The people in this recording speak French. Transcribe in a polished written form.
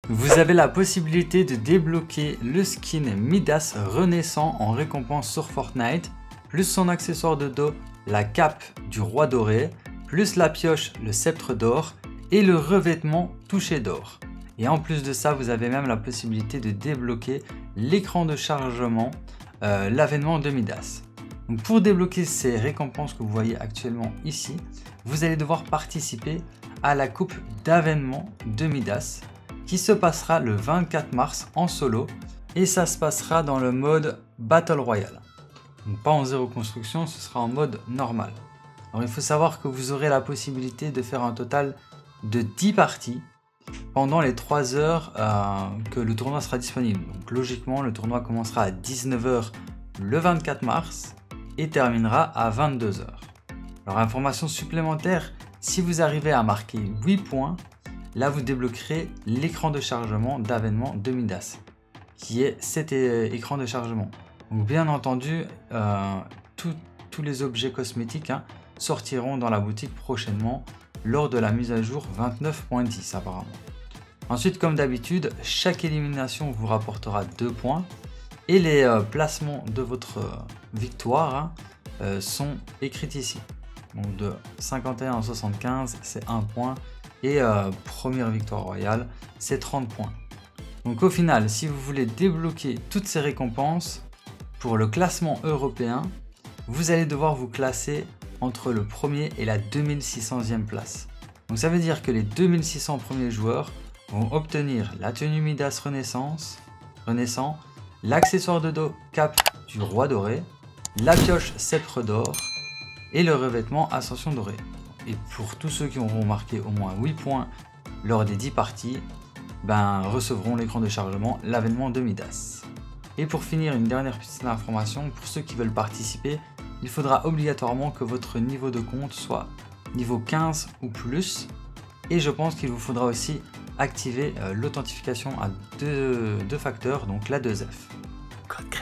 Vous avez la possibilité de débloquer le skin Midas renaissant en récompense sur Fortnite, plus son accessoire de dos, la cape du roi doré, plus la pioche, le sceptre d'or et le revêtement touché d'or. Et en plus de ça, vous avez même la possibilité de débloquer l'écran de chargement, l'avènement de Midas. Donc pour débloquer ces récompenses que vous voyez actuellement ici, vous allez devoir participer à la coupe d'avènement de Midas qui se passera le 24 mars en solo et ça se passera dans le mode Battle Royale. Donc pas en zéro construction, ce sera en mode normal. Alors il faut savoir que vous aurez la possibilité de faire un total de 10 parties pendant les 3 heures que le tournoi sera disponible. Donc logiquement, le tournoi commencera à 19 h le 24 mars et terminera à 22 h. Alors information supplémentaire, si vous arrivez à marquer 8 points, là vous débloquerez l'écran de chargement d'avènement de Midas, qui est cet écran de chargement. Donc bien entendu, tous les objets cosmétiques sortiront dans la boutique prochainement lors de la mise à jour 29.10 apparemment. Ensuite, comme d'habitude, chaque élimination vous rapportera 2 points et les placements de votre victoire sont écrits ici. Donc de 51 à 75, c'est 1 point et première victoire royale, c'est 30 points. Donc au final, si vous voulez débloquer toutes ces récompenses, pour le classement européen, vous allez devoir vous classer entre le premier et la 2600e place. Donc ça veut dire que les 2600 premiers joueurs vont obtenir la tenue Midas renaissant, l'accessoire de dos cape du roi doré, la pioche sceptre d'or et le revêtement ascension doré. Et pour tous ceux qui auront marqué au moins 8 points lors des 10 parties, recevront l'écran de chargement, l'avènement de Midas. Et pour finir, une dernière petite information, pour ceux qui veulent participer, il faudra obligatoirement que votre niveau de compte soit niveau 15 ou plus. Et je pense qu'il vous faudra aussi activer l'authentification à deux facteurs, donc la 2F.